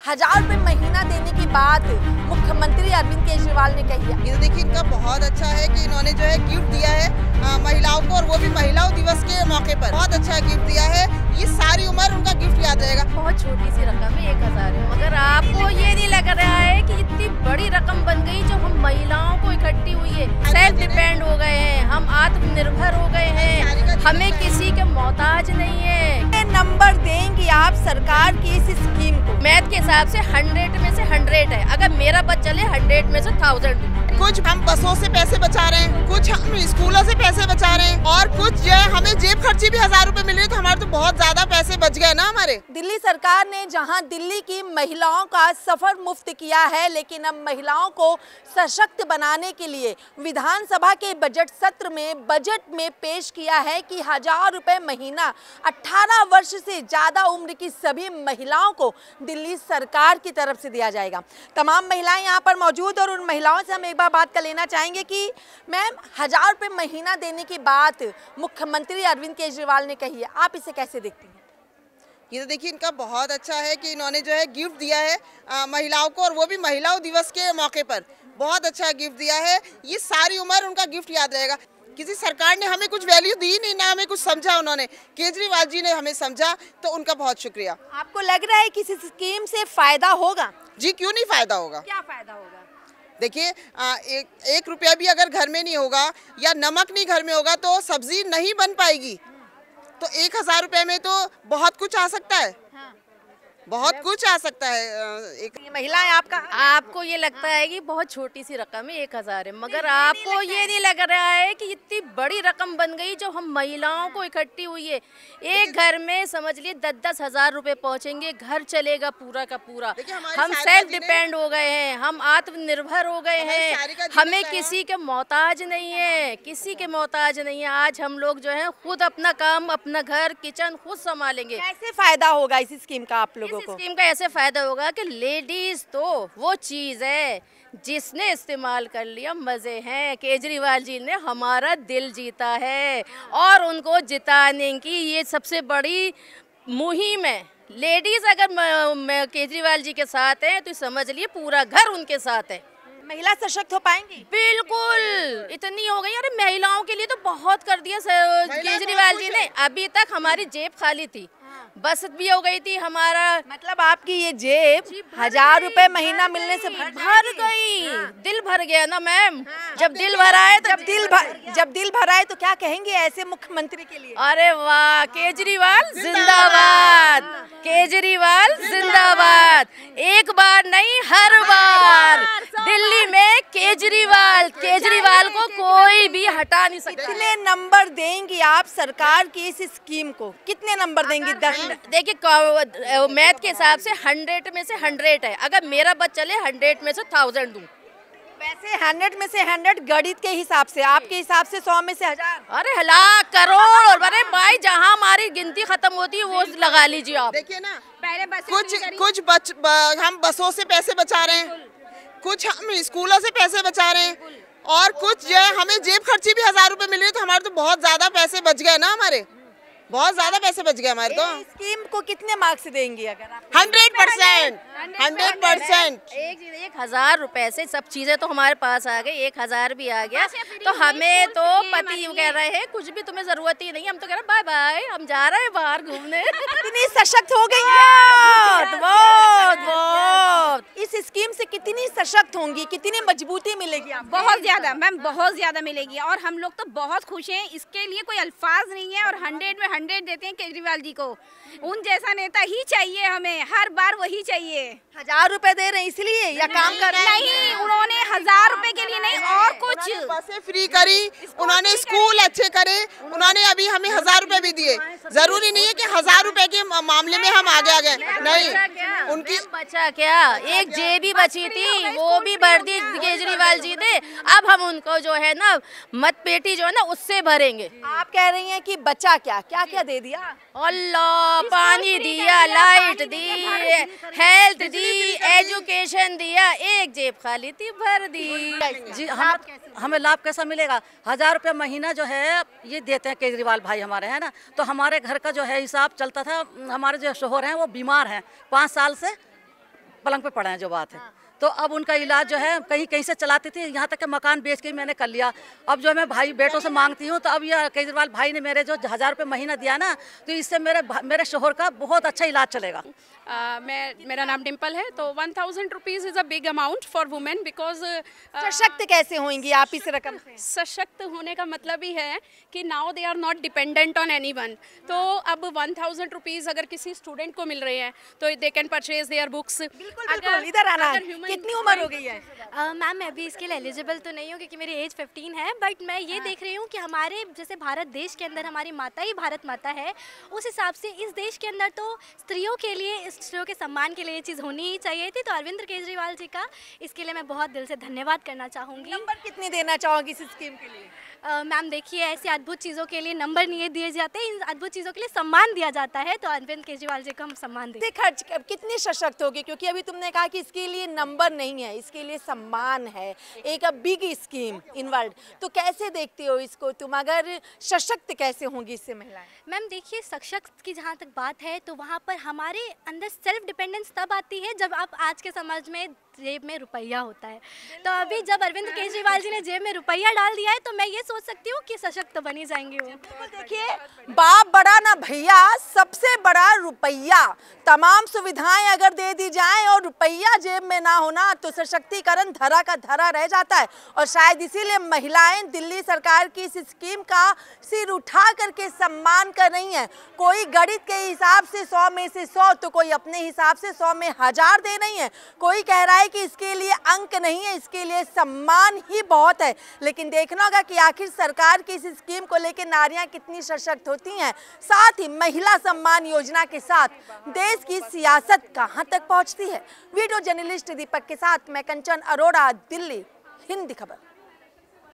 1000 रुपए महीना देने की बात मुख्यमंत्री अरविंद केजरीवाल ने कही है। ये देखिए, इनका बहुत अच्छा है कि इन्होंने जो है गिफ्ट दिया है महिलाओं को, और वो भी महिलाओं दिवस के मौके पर बहुत अच्छा गिफ्ट दिया है। ये सारी उम्र उनका गिफ्ट याद रहेगा। बहुत छोटी सी रकम है, 1000 है, मगर आपको ये नहीं लग रहा है कि इतनी बड़ी रकम बन गई जो हम महिलाओं को इकट्ठी हुई है। सेल्फ डिपेंड हो गए हैं, हम आत्मनिर्भर हो गए हैं, हमें किसी के मोहताज नहीं है। नंबर देंगी आप सरकार की इस स्कीम को? मैथ के हिसाब से 100 में से 100 है। अगर मेरा बच चले 100 में से 1000। कुछ हम बसों से पैसे बचा रहे हैं, कुछ हम स्कूलों से पैसे बचा रहे हैं, और कुछ जो है हमें जेब खर्ची भी 1000 रुपए मिल रहे, तो हमारे तो बहुत ज्यादा पैसे बच गए ना हमारे। दिल्ली सरकार ने जहां दिल्ली की महिलाओं का सफर मुफ्त किया है, लेकिन अब महिलाओं को सशक्त बनाने के लिए विधानसभा के बजट सत्र में पेश किया है कि 1000 रुपए महीना 18 वर्ष से ज्यादा उम्र की सभी महिलाओं को दिल्ली सरकार की तरफ से दिया जाएगा। तमाम महिलाएं यहाँ पर मौजूद, और उन महिलाओं से हम एक बार बात कर लेना चाहेंगे कि मैम, 1000 रुपए महीना देने की बात मुख्यमंत्री अरविंद केजरीवाल ने कही है, आप इसे कैसे देखती हैं? ये तो देखिए, इनका बहुत अच्छा है कि इन्होंने जो है गिफ्ट दिया है महिलाओं को, और वो भी महिलाओं दिवस के मौके पर बहुत अच्छा गिफ्ट दिया है। ये सारी उम्र उनका गिफ्ट याद रहेगा। किसी सरकार ने हमें कुछ वैल्यू दी नहीं, ना हमें कुछ समझा। उन्होंने, केजरीवाल जी ने हमें समझा, तो उनका बहुत शुक्रिया। आपको लग रहा है कि इस स्कीम से फायदा होगा? जी, क्यों नहीं फायदा होगा। क्या फायदा होगा? देखिए, एक रुपया भी अगर घर में नहीं होगा या नमक नहीं घर में होगा तो सब्जी नहीं बन पाएगी। तो 1000 रुपए में तो बहुत कुछ आ सकता है। बहुत कुछ आ सकता है। एक महिलाएं आपको ये लगता है कि बहुत छोटी सी रकम है, 1000 है, मगर आपको ये नहीं लग रहा है कि इतनी बड़ी रकम बन गई जो हम महिलाओं को इकट्ठी हुई है। एक घर में समझ लिए 10-10 हजार रुपए पहुंचेंगे, घर चलेगा पूरा का पूरा। हम सेल्फ डिपेंड हो गए हैं, हम आत्मनिर्भर हो गए हैं, हमें किसी के मोहताज नहीं है, किसी के मोहताज नहीं है। आज हम लोग जो है खुद अपना काम, अपना घर, किचन खुद संभालेंगे। कैसे फायदा होगा इस स्कीम का आप लोगों? इस स्कीम का ऐसे फायदा होगा कि लेडीज तो वो चीज है जिसने इस्तेमाल कर लिया मजे हैं। केजरीवाल जी ने हमारा दिल जीता है, और उनको जिताने की ये सबसे बड़ी मुहिम है। लेडीज अगर केजरीवाल जी के साथ है तो समझ लिए पूरा घर उनके साथ है। महिला सशक्त हो पाएंगी? बिल्कुल, इतनी हो गई। अरे महिलाओं के लिए तो बहुत कर दिया केजरीवाल जी ने। अभी तक हमारी जेब खाली थी, बस भी हो गई थी हमारा। मतलब आपकी ये जेब 1000 रुपए महीना मिलने से भर गई। दिल भर गया ना मैम। जब दिल भरा है तो जब दिल भरा है तो क्या कहेंगे ऐसे मुख्यमंत्री के लिए? अरे वाह, केजरीवाल जिंदाबाद, केजरीवाल जिंदाबाद। एक बार नहीं, हर बार दिल्ली में केजरीवाल को कोई भी हटा नहीं सकता। कितने नंबर देंगी आप सरकार की इस स्कीम को? कितने नंबर देंगी? देखिए, मैथ के हिसाब से 100 में से 100 है। अगर मेरा बच चले 100 में से 1000 दूं। वैसे 100 में से 100 गणित के हिसाब से, आपके हिसाब से 100 में से 1000। अरे लाख करोड़, अरे भाई जहाँ हमारी गिनती खत्म होती है वो लगा लीजिए आप। देखिए ना, कुछ हम बसों से पैसे बचा रहे हैं, कुछ हम स्कूलों से पैसे बचा रहे हैं, और कुछ जो है हमें जेब खर्ची भी 1000 रुपए मिल रहे, तो हमारे तो बहुत ज्यादा पैसे बच गए ना हमारे। बहुत ज्यादा पैसे बच गए हमारे। तो स्कीम को कितने मार्क्स देंगी अगर आप? 100%। 1000 रुपए से सब चीजें तो हमारे पास आ गई, 1000 भी आ गया। तो हमें तो पति यूँ कह रहे हैं कुछ भी तुम्हें जरूरत ही नहीं, हम तो कह रहे बाय बाय, हम जा रहे हैं बाहर घूमने। कितनी सशक्त हो गई बहुत। इस स्कीम से कितनी सशक्त होंगी, कितनी मजबूती मिलेगी आपको? बहुत ज्यादा मैम, बहुत ज्यादा मिलेगी, और हम लोग तो बहुत खुश हैं। इसके लिए कोई अल्फाज नहीं है, और 100 में 100 देते हैं केजरीवाल जी को। उन जैसा नेता ही चाहिए हमें, हर बार वही चाहिए। 1000 रुपए दे रहे हैं इसलिए या काम कर रहे हैं? नहीं, उन्होंने 1000 रुपए के लिए नहीं, और कुछ बसें फ्री करी, उन्होंने स्कूल अच्छे करे, उन्होंने अभी हमें 1000 रुपए भी दिए। जरूरी नहीं है कि 1000 रुपए के मामले में हम आगे आ गए, नहीं। उनकी बचा क्या, एक जेब ही बची थी, वो भी भर दी केजरीवाल जी ने। अब हम उनको जो है ना मत पेटी जो है ना उससे भरेंगे। आप कह रही हैं कि बचा क्या क्या क्या दे दिया? अल्लाह, पानी दिया, लाइट दी, हेल्थ दी, एजुकेशन दिया, एक जेब खाली थी भर दी। जी, हमें लाभ कैसा मिलेगा? 1000 रुपये महीना जो है ये देते हैं केजरीवाल भाई हमारे, है ना। तो हमारे घर का जो है हिसाब चलता था। हमारे जो शोहर हैं वो बीमार हैं, 5 साल से पलंग पे पड़े हैं जो बात है। तो अब उनका इलाज जो है कहीं कहीं से चलाती थी, यहाँ तक कि मकान बेच के ही मैंने कर लिया। अब जो मैं भाई बेटों से मांगती हूँ, तो अब ये केजरीवाल भाई ने मेरे जो 1000 रुपये महीना दिया ना, तो इससे मेरे शोहर का बहुत अच्छा इलाज चलेगा। मेरा नाम डिम्पल है। तो 1000 rupees is a big amount for women because सशक्त कैसे होंगी आप इस रकम से? सशक्त होने का मतलब ही है कि now they are not dependent on anyone. तो अब 1000 रुपीज़ अगर किसी स्टूडेंट को मिल रहे हैं तो they can purchase their books. बिल्कुल, इधर आना। कितनी उम्र हो गई है? मैम मैं अभी इसके लिए एलिजिबल तो नहीं हूँ क्योंकि मेरी एज 15 है, बट मैं ये देख रही हूँ कि हमारे जैसे भारत देश के अंदर हमारी माता ही भारत माता है, उस हिसाब से इस देश के अंदर तो स्त्रियों के लिए, स्त्रियों के सम्मान के लिए ये चीज़ होनी ही चाहिए थी। तो अरविंद केजरीवाल जी का इसके लिए मैं बहुत दिल से धन्यवाद करना चाहूँगी। नंबर कितने देना चाहोगी इस स्कीम के लिए? मैम देखिए, ऐसी अद्भुत चीज़ों के लिए नंबर नहीं दिए जाते, इन अद्भुत चीज़ों के लिए सम्मान दिया जाता है। तो अरविंद केजरीवाल जी को हम सम्मान दें। खर्च कितनी सशक्त होगी, क्योंकि अभी तुमने कहा कि इसके लिए नंबर नहीं है, इसके लिए सम्मान है, एक बिग स्कीम इनवर्ल्ड। तो कैसे देखते हो इसको तुम, अगर सशक्त कैसे होंगी इससे महिलाएं? मैम देखिए, सशक्त की जहाँ तक बात है तो वहाँ पर हमारे अंदर सेल्फ डिपेंडेंस तब आती है जब आप आज के समाज में जेब में रुपया होता है। तो अभी जब अरविंद केजरीवाल जी ने जेब में रुपया डाल दिया है तो मैं ये सोच सकती हूँ कि सशक्त बनी जाएंगी वो। देखिए, बाप बड़ा ना भैया, सबसे बड़ा रुपया। तमाम सुविधाएं अगर दे दी जाएं और रुपया जेब में ना होना तो सशक्तिकरण धरा का धरा रह जाता है। और शायद इसीलिए महिलाएं दिल्ली सरकार की इस स्कीम का सिर उठा करके सम्मान कर रही हैं। कोई गणित के हिसाब से 100 में से 100, तो कोई अपने हिसाब से 100 में 1000 दे रही है। कोई कह रहा है कि इसके लिए अंक नहीं है, इसके लिए सम्मान ही बहुत है। लेकिन देखना होगा कि आखिर सरकार की इस स्कीम को लेकर नारियां कितनी सशक्त होती हैं। साथ ही महिला सम्मान योजना के साथ देश की सियासत कहां तक पहुंचती है। वीडियो जर्नलिस्ट दीपक के साथ मैं कंचन अरोड़ा, दिल्ली, हिंद खबर।